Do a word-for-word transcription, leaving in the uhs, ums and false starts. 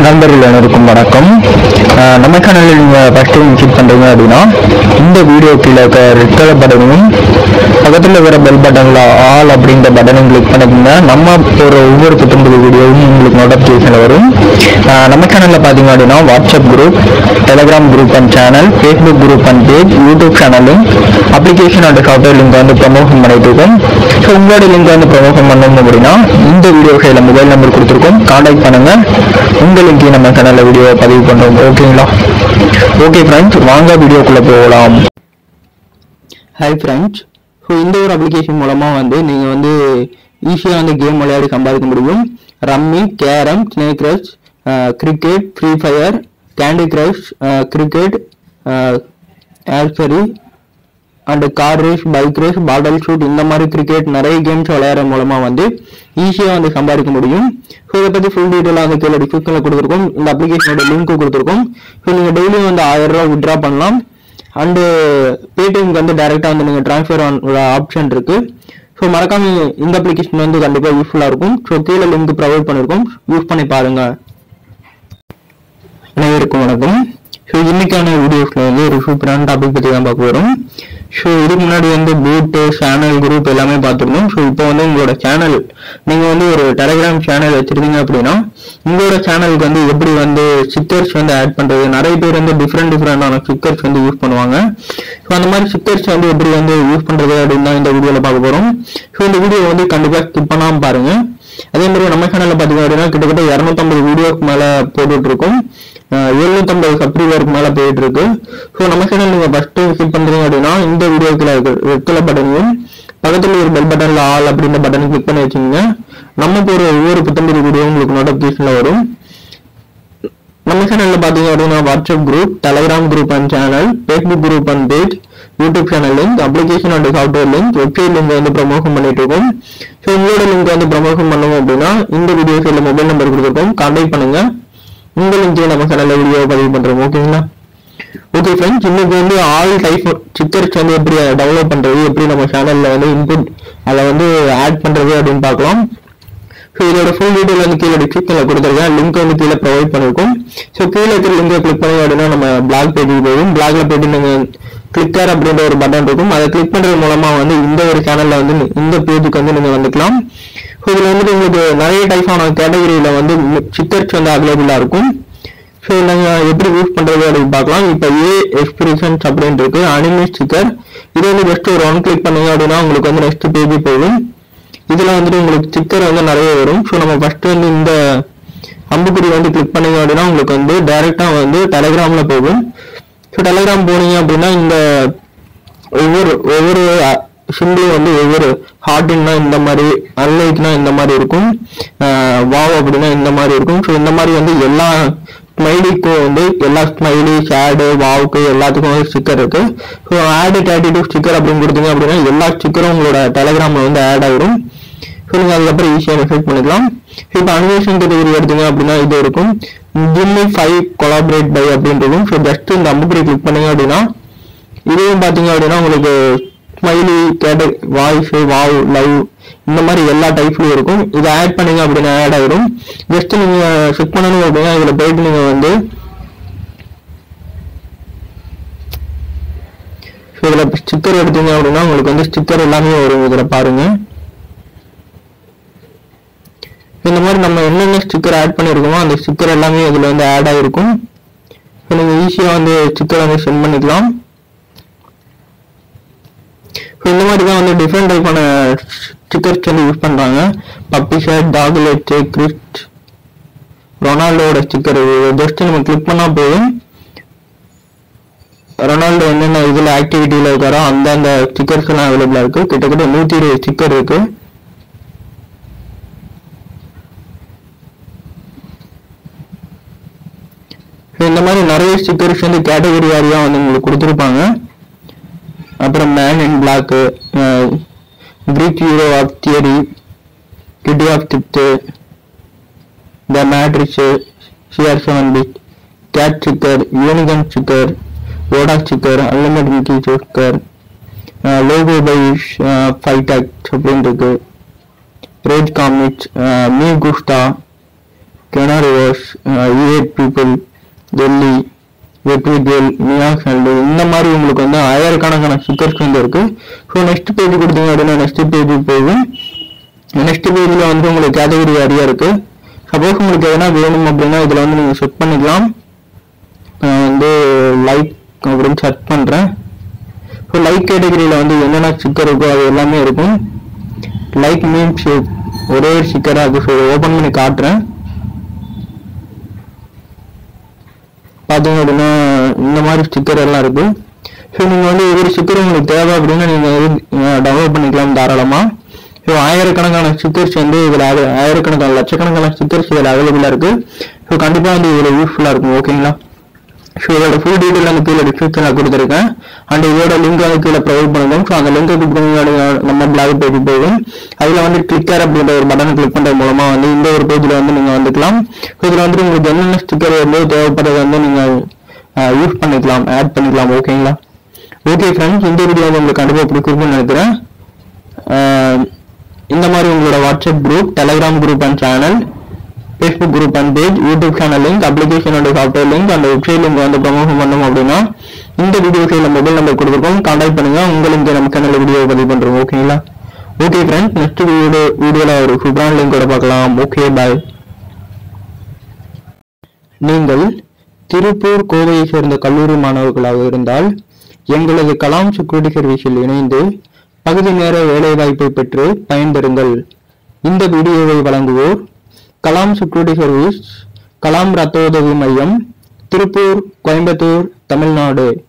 நண்பர்கள் அனைவருக்கும் வணக்கம். நம்ம சேனலில் நீங்கள் ஃபஸ்ட் டைம் விசிட் பண்ணுறீங்க அப்படின்னா இந்த வீடியோ கீழே இருக்க ரெட் கலர் பட்டனையும் பக்கத்தில் இருக்கிற பெல் பட்டனில் ஆல் அப்படின்ற பட்டனையும் கிளிக் பண்ணிங்கன்னா நம்ம போகிற ஒவ்வொரு புத்தம்பது வீடியோவும் உங்களுக்கு நோட்டிஃபிகேஷன் வரும். நம்ம சேனலில் பார்த்தீங்க அப்படின்னா WhatsApp group, Telegram group and channel, Facebook group and page, YouTube சேனலும் அப்ளிகேஷன் அண்ட் சாஃப்ட்வேர் லிங்க் வந்து ப்ரமோஷன் பண்ணிட்டு இருக்கோம். ஸோ உங்களோட லிங்க் வந்து ப்ரமோஷன் பண்ணணும் அப்படின்னா இந்த வீடியோ கையில் மொபைல் நம்பர் கொடுத்துருக்கோம், கான்டாக்ட் பண்ணுங்க. உங்களுக்கு நம்ம சேனல்ல வீடியோ பதிவு பண்றோம். ஓகேங்களா? ஓகே ஃப்ரெண்ட்ஸ், வாங்க வீடியோக்குள்ள போகலாம். ஹாய் ஃப்ரெண்ட்ஸ், ஸோ இந்த ஒரு அப்ளிகேஷன் மூலமா வந்து நீங்க வந்து ஈஸியா வந்து கேம் விளையாடி சம்பாதிக்க முடியும். Rummy, carrom, snake rush, cricket, free fire, candy crush, cricket, archery and car race, bike race, bottle shoot, இந்த மாதிரி கிரிக்கெட் நிறைய கேம்ஸ் விளையாடுற மூலமா வந்து ஈஸியாக வந்து சம்பாதிக்க முடியும். ஸோ இதை பற்றி ஃபுல் டீட்டெயிலாக வந்து கீழே டிஸ்கிரிப்ஷனில் கொடுத்துருக்கோம். இந்த அப்ளிகேஷனோட லிங்க் கொடுத்துருக்கோம். ஸோ நீங்கள் டெய்லியும் வந்து ஆயிரம் ரூபா வித்ட்ரா பண்ணலாம். அண்டு பேடிஎம்க்கு வந்து டைரெக்டாக வந்து நீங்கள் ட்ரான்ஸ்ஃபர் ஆப்ஷன் இருக்கு. ஸோ மறக்காம இந்த அப்ளிகேஷன் வந்து கண்டிப்பாக யூஸ்ஃபுல்லாக இருக்கும். ஸோ கீழே லிங்க் ப்ரொவைட் பண்ணியிருக்கோம், யூஸ் பண்ணி பாருங்க. அனைவருக்கும் வணக்கம். ஸோ இன்னைக்கான வீடியோஸ்ல வந்து ஒரு சூப்பரான டாபிக் பற்றி தான் பார்க்க வரும். ஸோ இதுக்கு முன்னாடி வந்து பூட்டு, சேனல், குரூப் எல்லாமே பார்த்துருந்தோம். ஸோ இப்போ வந்து உங்களோட சேனல், நீங்கள் வந்து ஒரு டெலிகிராம் சேனல் வச்சிருந்தீங்க அப்படின்னா உங்களோட சேனலுக்கு வந்து எப்படி வந்து ஸ்டிக்கர்ஸ் வந்து ஆட் பண்ணுறது. நிறைய பேர் வந்து டிஃப்ரெண்ட் டிஃப்ரெண்டான ஸ்டிக்கர்ஸ் வந்து யூஸ் பண்ணுவாங்க. ஸோ அந்த மாதிரி ஸ்டிக்கர்ஸ் வந்து எப்படி வந்து யூஸ் பண்ணுறது அப்படின்னு தான் இந்த வீடியோவில் பார்க்க போகிறோம். ஸோ இந்த வீடியோ வந்து கண்டிப்பாக ஸ்கிப் பண்ணாமல் பாருங்க. அதே மாதிரி நம்ம சேனலில் பார்த்தீங்க அப்படின்னா கிட்டத்தட்ட இரநூத்தம்பது வீடியோக்கு மேலே போட்டுட்டு இருக்கோம். எழுநூத்தம்பது சப்ஸ்கிரைபருக்கு மேலே போயிட்டு இருக்கு. ஸோ நம்ம சேனல் நீங்கள் ஃபர்ஸ்ட் விசிட் பண்ணுறீங்க அப்படின்னா இந்த வீடியோக்குள்ள ரெட் கலர் பட்டனையும் பக்கத்தில் ஒரு பெல் பட்டனில் ஆல் அப்படின்ற பட்டனை கிளிக் பண்ணி வச்சுக்கோங்க. நம்ம போகிற ஒவ்வொரு புத்தம்பது வீடியோ உங்களுக்கு நோட்டிஃபிகேஷனில் வரும். நம்ம சேனலில் பார்த்தீங்க அப்படின்னா WhatsApp group, Telegram group and channel, Facebook group and page, YouTube channel link, application and software link, website link வந்து ப்ரமோஷன் பண்ணிட்டு இருக்கோம். ஸோ உங்களோட லிங்க் வந்து ப்ரமோஷன் பண்ணணும் அப்படின்னா இந்த வீடியோ சைடில் மொபைல் நம்பர் கொடுத்துருக்கோம், கான்டாக்ட் பண்ணுங்க. உங்க லிங்க் நம்ம சேனல்ல வீடியோ பதிவு பண்றோம். ஓகேங்களா? ஓகே ஃப்ரெண்ட்ஸ், இன்னைக்கு வந்து ஆல் டைப் ஸ்டிக்கர்ஸ் வந்து எப்படி டெவலப் பண்றது, எப்படி நம்ம சேனல்ல வந்து இன்புட் அதை வந்து ஆட் பண்றது அப்படின்னு பார்க்கலாம். ஸோ இதோட ஃபுல் டீட்டெயில் வந்து கீழே டிஸ்கிரிப்ஷன்ல கொடுத்துருக்கேன், லிங்க் வந்து கீழே ப்ரொவைட் பண்ணிருக்கோம். ஸோ கீழே இருக்கிற லிங்கை கிளிக் பண்ணி அப்படின்னா நம்ம பிளாக் பேஜுக்கு போகும். பிளாக்ல போயிட்டு நீங்க கிளிக்கர் அப்படின்ற ஒரு பட்டன் இருக்கும், அதை கிளிக் பண்றது மூலமா வந்து இந்த ஒரு சேனல்ல வந்து இந்த பேஜுக்கு வந்து நீங்க வந்துக்கலாம். ஸோ இதுல வந்து உங்களுக்கு நிறைய டைப்பான கேட்டகரியில வந்து ஸ்டிக்கர்ஸ் வந்து அவைலபிளா இருக்கும். ஸோ நாங்கள் எப்படி யூஸ் பண்றது அப்படின்னு பார்க்கலாம். இப்போ ஏ எக்ஸ்பிரஷன்ஸ் அப்படின்னு இருக்கு, அனிமே ஸ்டிக்கர். இது வந்து ஜஸ்ட் ஒரு ஒன் கிளிக் பண்ணீங்க அப்படின்னா உங்களுக்கு வந்து நெக்ஸ்ட் பேஜ் போகும். இதுல வந்துட்டு உங்களுக்கு ஸ்டிக்கர் வந்து நிறைய வரும். ஸோ நம்ம ஃபர்ஸ்ட் வந்து இந்த அம்புக்குறி வந்து கிளிக் பண்ணீங்க அப்படின்னா உங்களுக்கு வந்து டைரக்டா வந்து டெலிகிராம்ல போகும். ஸோ டெலிகிராம் போனீங்க அப்படின்னா இந்த ஒவ்வொரு ஒவ்வொரு சிம்பிளும் வந்து ஒவ்வொரு ஹார்டின்னா இந்த மாதிரி, அன்லைக்னா இந்த மாதிரி இருக்கும், வாவ் அப்படின்னா இந்த மாதிரி இருக்கும். ஸோ இந்த மாதிரி வந்து எல்லா ஸ்மைலிக்கும் வந்து எல்லா ஸ்மைலி, ஷேடு, வாவுக்கு எல்லாத்துக்கும் வந்து ஸ்டிக்கர் இருக்கு. So add thirty two sticker அப்படின்னு கொடுத்தீங்க அப்படின்னா எல்லா ஸ்டிக்கரும் உங்களோட டெலிகிராம்ல வந்து ஆட் ஆகிடும். ஸோ நீங்கள் அதுக்கப்புறம் ஈஸியாக மெசேஜ் பண்ணிக்கலாம். இப்போ அனிமேஷன் கேட்டகரி எடுத்தீங்க அப்படின்னா இது இருக்கும், ஜிம்மி ஃபைவ் கொலாபரேட் பை அப்படின்னு இருக்கும். ஸோ ஜஸ்ட் இந்த அம்புக்குறி கிளிக் பண்ணீங்க அப்படின்னா இதுவும் பார்த்தீங்க அப்படின்னா உங்களுக்கு smiley, category, voice, wow, love இந்த மாதிரி எல்லா டைப்லயும் இருக்கும். இதை ஆட் பண்ணீங்க அப்படின்னா ஆட் ஆகிடும். ஜஸ்ட் நீங்க செக் பண்ணணும் அப்படின்னா இதுல போயிட்டு நீங்க வந்து இதுல ஸ்டிக்கர் எடுத்தீங்க அப்படின்னா உங்களுக்கு வந்து ஸ்டிக்கர் எல்லாமே வரும். இதுல பாருங்க, இந்த மாதிரி நம்ம என்னென்ன ஸ்டிக்கர் ஆட் பண்ணிருக்கோமோ அந்த ஸ்டிக்கர் எல்லாமே இதுல வந்து ஆட் ஆகிருக்கும். நீங்க ஈஸியா வந்து ஸ்டிக்கர் வந்து சென்ட் பண்ணிக்கலாம். இந்த மாதிரி தான் வந்து டிஃப்ரெண்ட் டைப்பான ஸ்டிக்கர்ஸ் வந்து யூஸ் பண்றாங்க. Puppy shirt, dog let, Christ, ரொனால்டோட ஸ்டிக்கர். ஜஸ்ட் நம்ம கிளிக் பண்ணா போதும் ரொனால்டோ என்னென்ன இதுல ஆக்டிவிட்டியில இருக்காரோ அந்த அந்த ஸ்டிக்கர்ஸ் எல்லாம் அவைலபிளா இருக்கு. கிட்டத்தட்ட நூத்தி இருபது ஸ்டிக்கர் இருக்கு. இந்த மாதிரி நிறைய ஸ்டிக்கர்ஸ் வந்து கேட்டகரி வாரியா வந்து உங்களுக்கு கொடுத்துருப்பாங்க. அப்புறம் man in black, Greek hero of theory, kitty of திப்த், the matrix, CR seven bit, cat sticker, unicorn sticker, ஓடா ஸ்டிக்கர், அன்லிமிட் Mickey sticker, logo by fight act அப்படின்னு இருக்கு, ரேஜ் காமிக்ஸ், மீ குஸ்டா, Canary Wars, E eight People, Delhi, Vetrivel, Niyas and இந்த மாதிரி உங்களுக்கு வந்து ஆயிரக்கணக்கான ஸ்டிக்கர்ஸ் வந்து இருக்கு. ஸோ நெக்ஸ்ட் பேஜ் கொடுத்தீங்க அப்படின்னா நெக்ஸ்ட் பேஜ் போகும். நெக்ஸ்ட் பேஜில் வந்து உங்களுக்கு கேட்டகரி வாரியா இருக்கு. சப்போஸ் உங்களுக்கு எதனா வேணும் அப்படின்னா இதில் வந்து நீங்கள் செட் பண்ணிக்கலாம். நான் வந்து லைக் அப்படின்னு சர்ச் பண்ணுறேன். ஸோ லைக் கேட்டகரியில் வந்து என்னென்ன ஸ்டிக்கர் இருக்கோ அது எல்லாமே இருக்கும். லைக் மீன்ஸ் ஒரே ஸ்டிக்கராக அது ஓப்பன் பண்ணி காட்டுறேன். பார்த்தீங்க அப்படின்னா இந்த மாதிரி ஸ்டிக்கர் எல்லாம் இருக்கு. ஸோ நீங்கள் வந்து ஒவ்வொரு ஸ்டிக்கர் உங்களுக்கு தேவை அப்படின்னா நீங்கள் டவுன்லோட் பண்ணிக்கலாம் தாராளமாக. ஸோ ஆயிரக்கணக்கான ஸ்டிக்கர்ஸ் வந்து இதில் ஆயிரக்கணக்கான லட்சக்கணக்கான ஸ்டிக்கர்ஸ் இதில் அவைலபிளாக இருக்கு. ஸோ கண்டிப்பாக வந்து இதில் யூஸ்ஃபுல்லாக இருக்கும். ஓகேங்களா? ஸோ இதோட ஃபுல் டீட்டெயில் வந்து கீழே டிஸ்கிரிப்ஷனில் கொடுத்துருக்கேன். அண்ட் இதோட லிங்க் வந்து கீழே ப்ரொவைட் பண்ணுவோம். ஸோ அந்த லிங்கை கிளிக் பண்ணி நம்ம பிளாக் பேஜ் போகும். அதில் வந்து கிளிக்கர் அப்படின்ற ஒரு பட்டனை கிளிக் பண்ணுறது மூலமாக வந்து இந்த ஒரு பேஜில் வந்து நீங்கள் வந்துக்கலாம். ஸோ இதில் வந்து உங்களுக்கு என்னென்ன ஸ்டிக்கர் வந்து தேவைப்படுறது வந்து நீங்கள் யூஸ் பண்ணிக்கலாம், ஆட் பண்ணிக்கலாம். ஓகேங்களா? ஓகே ஃப்ரெண்ட்ஸ், இந்த வீடியோ வந்து உங்களுக்கு கண்டிப்பாக பிடிச்சிருக்குன்னு நினைக்கிறேன். இந்த மாதிரி உங்களோட WhatsApp group, Telegram group and channel, Facebook group and page, YouTube channel link, அப்ளிகேஷனோட சாஃப்ட்வேர் லிங்க், அந்த வெப்சைட் லிங்க் வந்து ப்ரமோஷன் பண்ணணும் அப்படின்னா இந்த வீடியோஸில் மொபைல் நம்பர் கொடுத்துருக்கோம், கான்டாக்ட் பண்ணுங்க. உங்களுக்கு நம்ம சேனல் வீடியோ பதிவு பண்ணுறோம். ஓகேங்களா? ஓகே ஃப்ரெண்ட்ஸ், நெக்ஸ்ட் வீடியோ வீடியோவில் ஒரு சூப்பரான லிங்கோட பார்க்கலாம். Okay, bye. நீங்கள் திருப்பூர், கோவையை சேர்ந்த கல்லூரி மாணவர்களாக இருந்தால் எங்களது கலாம் செக்யூரிட்டி சர்வீஸில் இணைந்து பகுதி நேர வேலை வாய்ப்பை பெற்று பயன்பெறுங்கள். இந்த வீடியோவை வழங்குவோர் கலாம் செக்யூரிட்டி சர்வீஸ், கலாம் ரத்த உதவி மையம், திருப்பூர், கோயம்புத்தூர், தமிழ்நாடு.